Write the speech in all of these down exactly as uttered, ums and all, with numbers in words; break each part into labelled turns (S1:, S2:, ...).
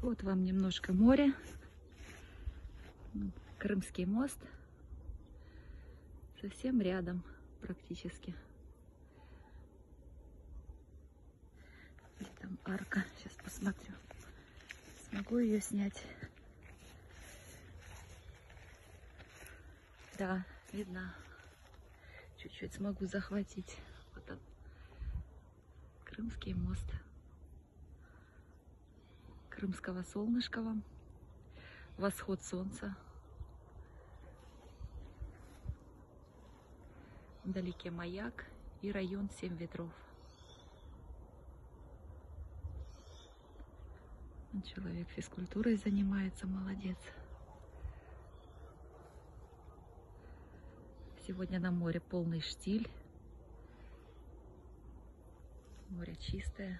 S1: Вот вам немножко моря. Крымский мост. Совсем рядом практически. Где там арка? Сейчас посмотрю. Смогу ее снять. Да, видно. Чуть-чуть смогу захватить. Вот он. Крымский мост. Крымского солнышка вам. Восход солнца. Вдалеке маяк и район Семь ветров. Человек физкультурой занимается, молодец. Сегодня на море полный штиль. Море чистое.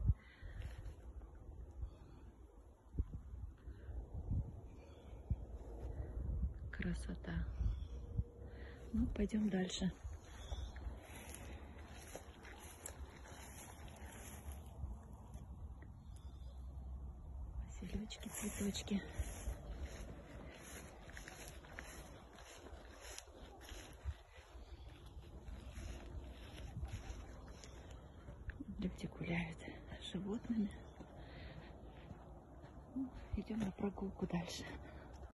S1: Красота. Ну, пойдем дальше. Василечки, цветочки. Люди гуляют с животными. Ну, идем на прогулку дальше.